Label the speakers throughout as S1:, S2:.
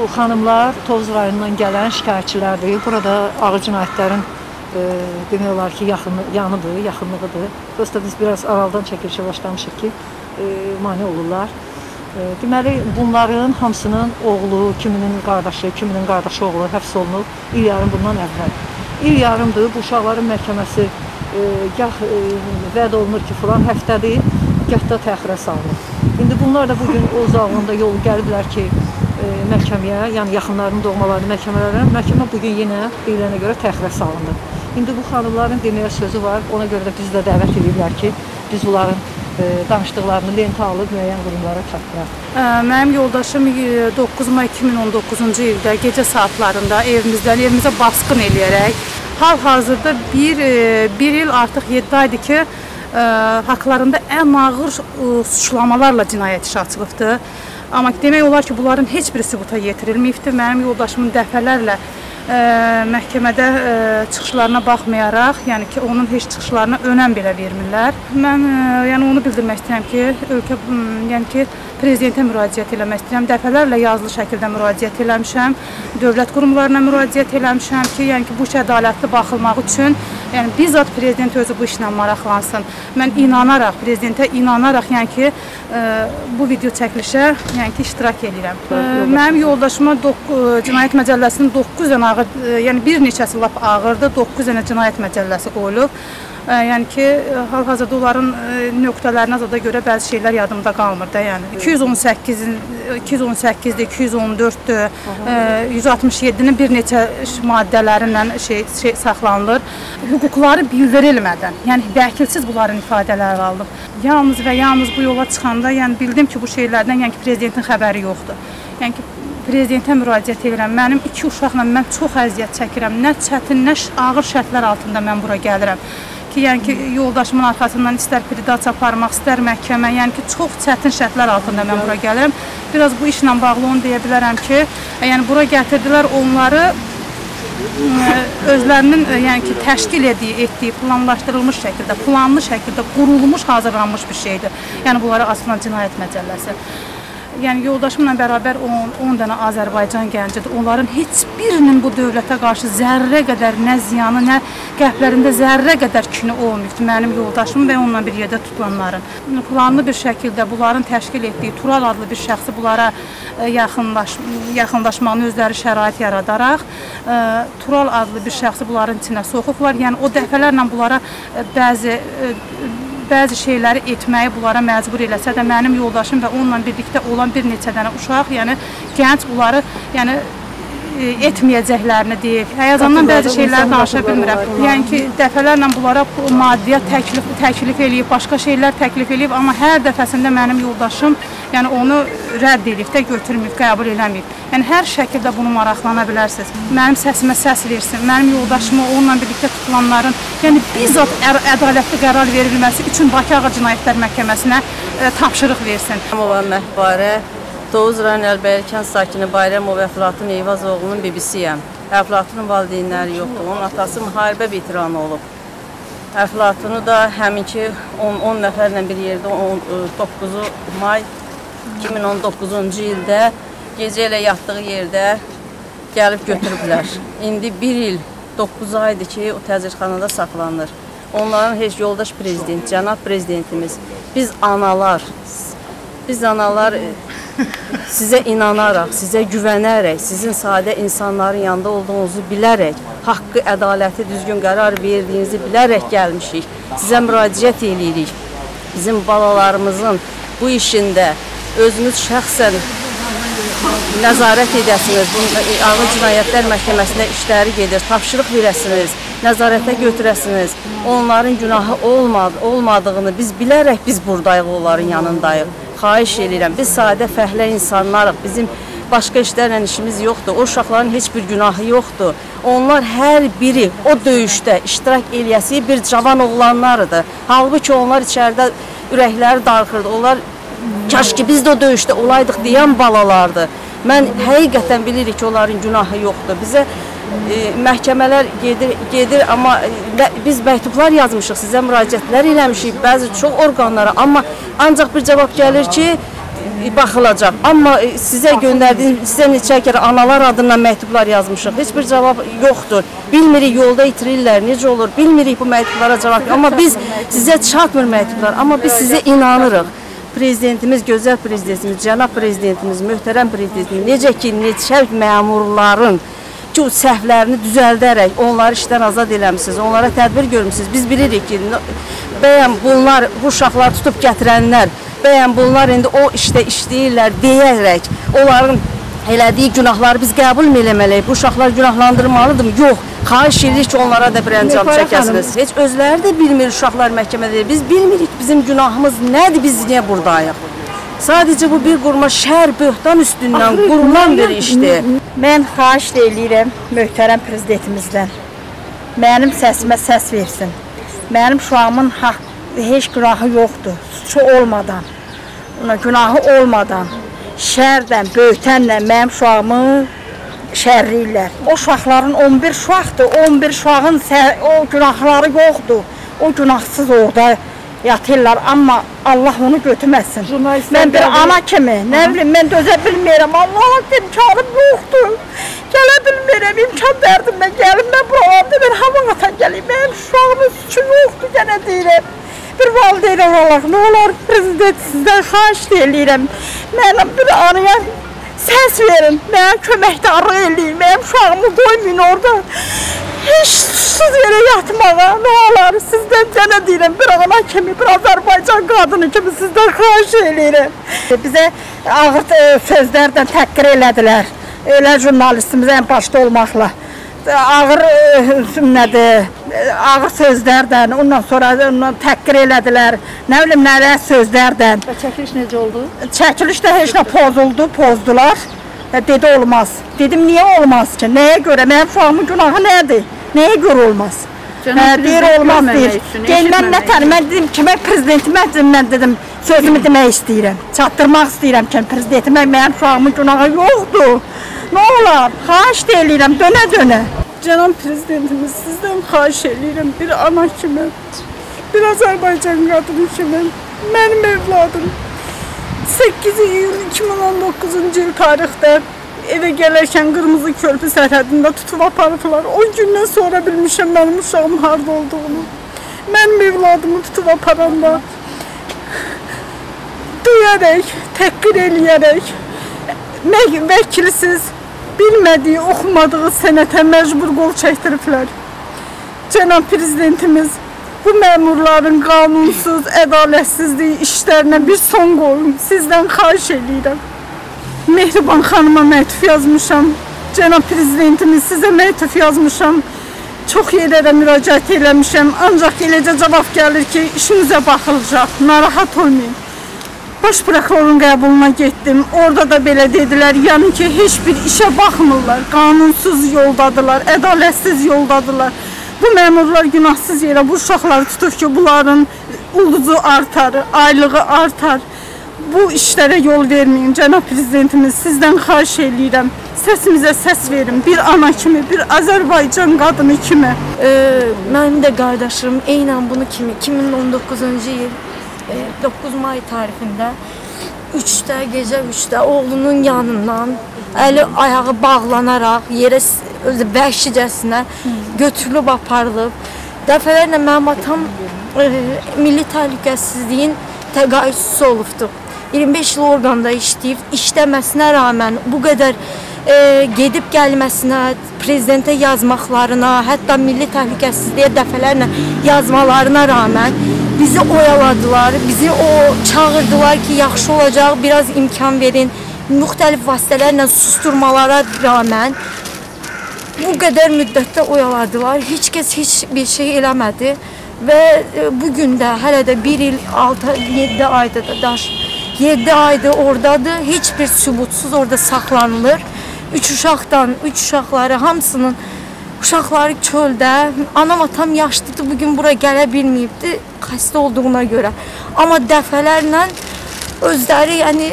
S1: xanımlar Tovuz rayonundan gələn şikayətçilərdir. Burada ağır cinayətlərin demək olar ki, yanıdır, yaxınlığıdır. Prosta biz biraz aralıdan çəkilişə başlamışıq ki, mane olurlar. Deməli, bunların hamısının oğlu, kiminin qardaşı, kiminin qardaşı oğlu həbs olunub il yarım bundan əvvəl. İl yarımdır, bu uşaqların məhkəməsi gah vəd olunur ki, filan həftədir, gah da təxirə salınır. İndi bunlar da bugün o zalında yolu gəliblər ki, məhkəməyə, yəni yaxınlarının doğmalarını məhkəmələrə, məhkəmə bugün yenə deyilənə görə təxirə salındı. İndi bu xanımların deməyə sözü var, ona görə də bizi də dəvət edirlər ki, biz bunların danışdıqlarını lentə alıb müəyyən qurumlara çatdıraq.
S2: Mənim yoldaşım 9 may 2019-cu ildə gecə saatlarında evimizə basqın eləyərək, hal-hazırda bir il artıq 7 aydır ki, haqlarında ən ağır suçlamalarla cinayət işi açılıbdır. Amma demək olar ki, bunların heç biri sübuta yetirilməyibdir. Mənim yoldaşımın dəfələrlə məhkəmədə çıxışlarına baxmayaraq, yəni ki, onun heç çıxışlarına önəm belə vermirlər. Mən yəni onu bildirmək istəyirəm ki, yəni ki, prezidentə müraciət eləmək istəyirəm. Dəfələrlə yazılı şəkildə müraciət eləmişəm, dövlət qurumlarına müraciət eləmişəm ki, yəni ki, bu iş ədalətli baxılmaq üçün, yəni bizzat prezident özü bu işlə maraqlansın. Mən inanaraq, prezidentə inanaraq, yəni ki, bu video çəkilişə yəni ki, iştirak edirəm. Mənim yoldaşıma Cinayət Məcəlləsinin 9 dənə ağır, yəni bir neçəsi lap ağırdır, 9 dənə cinayət məcəlləsi qoyulub. Yəni ki, hal-hazırda onların nöqtələrinə zada görə bəzi şeylər yadımda qalmır da, yəni. 218-dir, 214-dür, 167-nin bir neçə maddələrindən şey saxlanılır. Hüquqları bildirilmədən, yəni vəkilsiz bunların ifadələri alınıb. Yalnız və yalnız bu yola çıxanda, yəni bildim ki, bu şeylərdən, yəni ki, prezidentin xəbəri yoxdur. Yəni ki, prezidentə müraciət edirəm. Mənim 2 uşaqla mən çox əziyyət çəkirəm. Nə çətin, nə ağır şərtlər altında mən bura gəlirəm. Yəni ki, yoldaşımın arxasından istər pridasiya aparmaq, istər məhkəmə, yəni ki, çox çətin şərtlər altında mən bura gəlirəm. Biraz bu işlə bağlı onu deyə bilərəm ki, yəni bura gətirdilər onları özlərinin yəni ki, təşkil etdiyi, planlaşdırılmış şəkildə, planlı şəkildə qurulmuş, hazırlanmış bir şeydir. Yəni bunları aslında Cinayət Məcəlləsi. Yəni yoldaşımla bərabər 10 dənə Azərbaycan gəncidir. Onların heç birinin bu dövlətə qarşı zərrə qədər nə ziyanı, nə qəlblərində zərrə qədər kini olmayıbdır. Mənim yoldaşım və onunla bir yerdə tutulanların. Planlı bir şəkildə bunların təşkil etdiyi Tural adlı bir şəxsi bunlara yaxınlaşmağını özləri şərait yaradaraq Tural adlı bir şəxsi bunların içinə soxublar. Yəni o dəfələrlə bunlara bəzi şeyləri etməyi bunlara məcbur eləsə də mənim yoldaşım və onunla birlikdə olan bir neçə dənə uşaq, yəni gənc bunları yəni etməyəcəklərini deyib. Həyəcandan bəzi şeyləri danışa bilmirəm. Yəni ki, dəfələrlə bunlara maddiyyat təklif eləyib, başqa şeylər təklif eləyib, amma hər dəfəsində mənim yoldaşım yəni onu rədd edib də götürməyib, qəbul eləməyib. Yəni hər şəkildə bunu maraqlana bilərsiniz. Mənim səsimə səs versin, mənim yoldaşıma onunla birlikdə tutulanların yəni bizzat ədalətli qərar verilməsi üçün Bakı Ağır Cinayətlər Məhkəməsinə tapşırıq versin.
S3: Məhbarə Tovuz rayon Əlbəyərkən sakini Bayrəmov Əflatun Eyvazoğlunun bibisiyəm. Əflatunun valideynləri yoxdur, onun atası müharibə veteranı olub. Əflatunu da həminki 10 nəfərlə bir yerdə 9 may 2019-cu ildə gecə ilə yatdığı yerdə gəlib götürüblər. İndi 1 il 9 aydır ki, o təzirxanada saxlanır. Onların heç yoldaş prezident, cənab prezidentimiz, biz analar sizə inanaraq, sizə güvənərək, sizin sadə insanların yanında olduğunuzu bilərək, haqqı, ədaləti, düzgün qərar verdiyinizi bilərək gəlmişik. Sizə müraciət edirik. Bizim balalarımızın bu işində özünüz şəxsən nəzarət edəsiniz. Ağır Cinayətlər Məhkəməsinə işləri gedir, tapşırıq verəsiniz, nəzarətə götürəsiniz. Onların günahı olmadığını biz bilərək biz buradayıq, onların yanındayıq. Xahiş edirəm, biz sadə fəhlə insanlarıq, bizim başqa işlərlə işimiz yoxdur, o uşaqların heç bir günahı yoxdur. Onlar hər biri o döyüşdə iştirak eləyəsi bir cavan oğlanlarıdır. Halbuki onlar içəridə ürəkləri darıxırdı, onlar kaş ki biz də o döyüşdə olaydıq deyən balalardır. Mən həqiqətən bilirik ki, onların günahı yoxdur. Bizə məhkəmələr gedir, amma biz məktublar yazmışıq, sizə müraciətlər eləmişik, bəzi çox orqanlara, amma ancaq bir cavab gəlir ki, baxılacaq. Amma sizə göndərdiyim, sizə neçə kərə analar adından məktublar yazmışıq. Heç bir cavab yoxdur. Bilmirik, yolda itirirlər, necə olur, bilmirik bu məktublara cavab. Amma biz sizə çatmır məktublar, amma biz sizə inanırıq. Prezidentimiz, gözəl prezidentimiz, cənab prezidentimiz, möhtərəm prezidentimiz, necə ki, neçə məmurların ki, səhvlərini düzəldərək onları işdən azad eləmişsiniz, onlara tədbir görmüşsünüz. Biz bilirik ki, bəyən bunlar, bu uşaqları tutub gətirənlər, bəyən bunlar indi o işdə işləyirlər deyərək, onların elədiyi günahları biz qəbul eləməliyik. Bu uşaqlar günahlandırmalıdır mı? Yox. Xahiş edirik ki, onlara da bir əncam çəkəsiniz. Heç özləri də bilmir uşaqlar məhkəmədə. Biz bilmirik bizim günahımız nədir, biz niyə buradayıq. Sadəcə bu bir qurma şər, böhtan üstündən qurulan bir işdir.
S4: Mən xahiş eləyirəm möhtərəm prezidentimizdən. Mənim səsimə səs versin. Mənim uşağımın heç günahı yoxdur. Suçu olmadan, günahı olmadan, şərdən, böhtənlə mənim uşağımı şərləyirlər. O uşaqların 11 uşaqdır, 11 uşağın o günahları yoxdur. O günahsız orada yatırlar, amma Allah onu götürməsin. Mən bir ana kimi, nə bilim, mən dözə bilməyirəm, Allah'a imkanım yoxdur. Gələ bilməyirəm, imkan dərdimdən gəlim, mən buralarda bir havaqata gəliyim, mənim uşağımın suçu yoxdur, gənə deyirəm. Bir valideyn olaraq, nə olar, prezident sizdən xahiş eləyirəm. Mənim bir anıya səs verin, mənə köməkdarlıq eləyin, mənim uşağımı qoymayın orada. Heç susuz yerə yatmağa, nə olar, sizdən gənə deyirəm, bir ana kimi, bir Azərbaycan qadını kimi sizdən xahiş eləyirəm. Bizə ağır sözlərdən təhqir elədilər, elə jurnalistimiz ən başda olmaqla. Ağır ağır sözlərdən, ondan sonra təhqir elədilər, nə bilim nələ sözlərdən.
S1: Və çəkiliş necə oldu?
S4: Çəkiliş də heç nə pozdular. Dedi olmaz. Dedim niyə olmaz ki? Nəyə görə? Mənim uşağımın günahı nədir? Nəyə görə olmaz? Deyir olmaz deyir. Mən nətər, mən dedim ki, mən prezidentimə dedim, sözümü demək istəyirəm. Çatdırmaq istəyirəm ki, prezidentimə mənim uşağımın günahı yoxdur. Nə olar? Xahiş eləyirəm, dönə-dönə.
S2: Cənab prezidentimiz, sizdən xahiş eləyirəm bir ana kimi, bir Azərbaycan qadını kimi, mənim evladım 8 iyul 2019-cu il tarixdə evə gələrkən Qırmızı Körpü sərhədində tutub aparıblar. O gündən sonra bilmişəm mənim uşağım harada olduğunu. Mənim evladımı tutub aparanda döyərək, təhqir eləyərək, vəkilsiz, bilmədiyi, oxumadığı sənətə məcbur qol çəkdiriblər. Cənab prezidentimiz bu məmurların qanunsuz, ədalətsizliyi işlərinə bir son qoyun. Sizdən xahiş eləyirəm. Mehriban xanıma məktub yazmışam. Cənab prezidentimiz sizə məktub yazmışam. Çox yerlərə müraciət eləmişəm. Ancaq eləcə cavab gəlir ki, işinizə baxılacaq. Narahat olmayın. Baş prokurorun qəbuluna getdim. Orada da belə dedilər, yəni ki, heç bir işə baxmırlar. Qanunsuz yoldadılar, ədalətsiz yoldadılar. Bu məmurlar günahsız yerə bu uşaqları tutur ki, bunların uluzu artar, aylığı artar. Bu işlərə yol verməyin. Cənab prezidentimiz, sizdən xahiş eləyirəm. Səsimizə səs verin. Bir ana kimi, bir Azərbaycan qadını kimi.
S5: Mənim də qardaşım eynən bunu kimi 2019-cu il 9 may tarixində 3-də, gecə 3-də oğlunun yanından əli ayağı bağlanaraq yerə vəhşicəsinə götürülüb aparılıb. Dəfələrlə mənim atam milli təhlükəsizliyin təqaüdçüsü olubdur. 25 il orqanda işləyib, işləməsinə rəğmen bu qədər gedib gəlməsinə, prezidentə yazmaqlarına, hətta milli təhlükəsizliyə dəfələrlə yazmalarına rəğmen bizi oyaladılar, bizi çağırdılar ki, yaxşı olacaq, biraz imkan verin. Müxtəlif vasitələrlə susturmalara rəğmen bu qədər müddətdə oyaladılar. Heç kəs heç bir şey eləmədi və bugün də hələ də 1 il 7 ayda da 7 ayda oradadır. Heç bir sübutsuz orada saxlanılır. 3 uşaqları hamısının uşaqları çöldə. Anam atam yaşlıdır, bugün bura gələ bilməyibdi xəstə olduğuna görə. Amma dəfələrlə özləri, yəni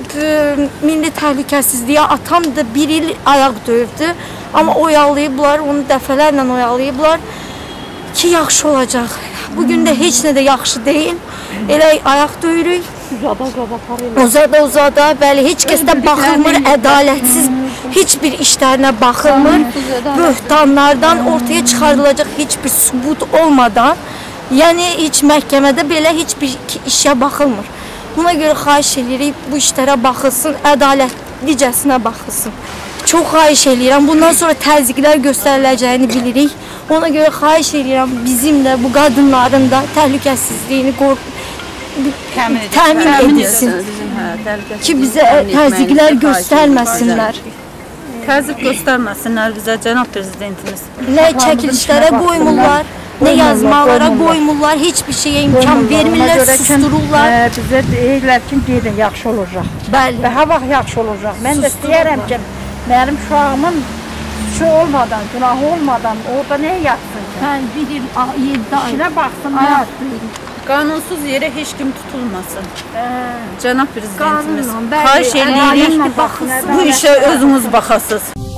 S5: milli təhlükəsizliyə atam da 1 il ayaq döyübdü. Amma oyalayıblar, onu dəfələrlə oyalayıblar ki, yaxşı olacaq. Bugün də heç nə də yaxşı deyil. Elə ayaq döyürük. Uzada, bəli, heç kəsdə baxılmır, ədalətsiz heç bir işlərinə baxılmır. Böhtanlardan ortaya çıxarılacaq heç bir sübut olmadan, yəni heç məhkəmədə belə heç bir işə baxılmır. Buna görə xahiş edirik, bu işlərə baxılsın, ədalətlicəsinə baxılsın. Çox xahiş edirəm, bundan sonra təzyiqlər göstəriləcəyini bilirik. Ona görə xahiş edirəm, bizim də bu qadınların da təhlükəsizliyini təmin edilsin ki, bizə təzyiqlər göstərməsinlər.
S2: Təzyiq göstərməsinlər bizə, cənab prezidentimiz.
S5: Nə çəkilişlərə qoymurlar, nə yazmalara qoymurlar, heç bir şeyə imkan vermirlər, sustururlar.
S4: Bizə deyirlər ki, gedin, yaxşı olacaq.
S5: Bəli.
S4: Daha vaxt yaxşı olacaq. Mən də istəyərəm ki, mənim uşağımın suçu olmadan, günahı olmadan orada nə yatsın ki?
S5: Mən bir il, 7 ay.
S4: İşinə baxsınlar.
S2: Qanunsuz yerə heç kim tutulmasın. Cənab prezidentimiz,
S5: Qanunla, bəli,
S2: xahiş edirik,
S5: ədalətlə baxılsın.
S2: bu işə özünüz baxasınız.